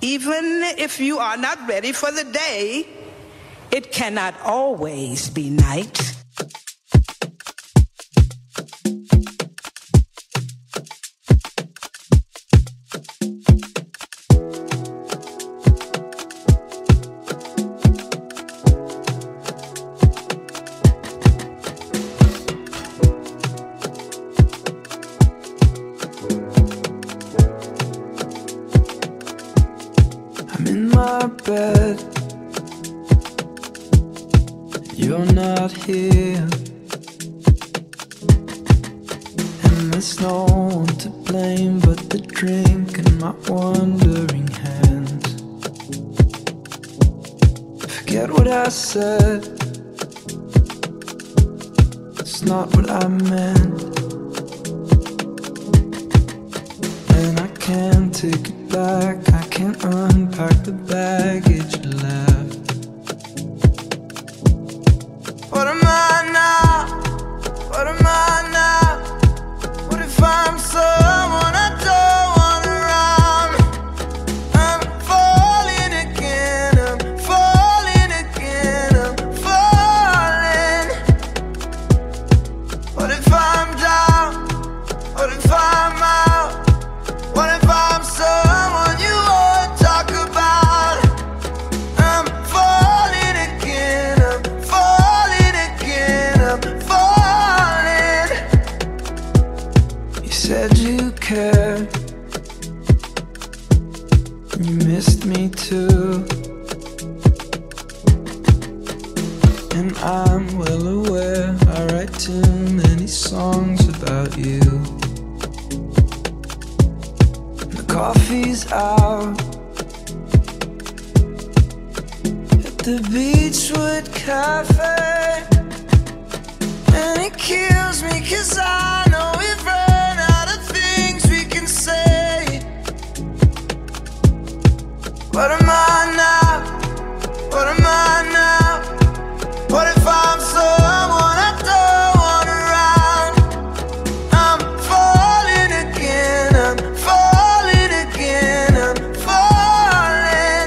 Even if you are not ready for the day, it cannot always be night. Bed, you're not here, and there's no one to blame but the drink and my wandering hands. Forget what I said, it's not what I meant, and I can't take it back. I can't unpack the baggage you left. What am I now? What am I now? What if I'm someone I don't want around? I'm falling again, I'm falling again, I'm falling. What if I'm down? What if I'm out? What if I'm someone you won't talk about? I'm falling again, I'm falling again, I'm falling. You said you cared, and you missed me too, and I'm well aware I write too many songs about you. Coffee's out at the Beachwood Cafe, and it kills me 'cause I know we've run out of things we can say. What am I now? What am I now? What if I'm someone I don't want around? I'm falling again, I'm falling again, I'm falling.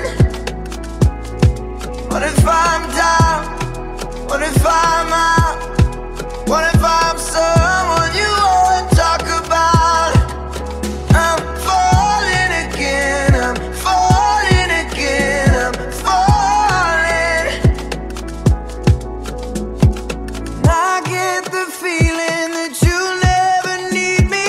What if I'm down? What if I'm out? What if I'm someone you won't talk about? I'm falling again, I'm falling again, I'm falling. And I get the feeling that you'll never need me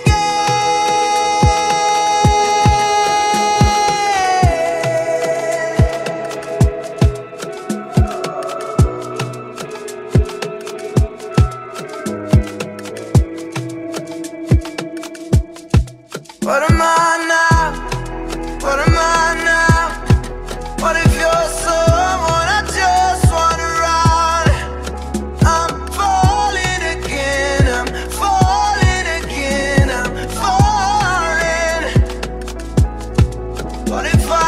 What am I now? What am I now? What if you're someone I just want around? I'm falling again, I'm falling again, I'm falling. What if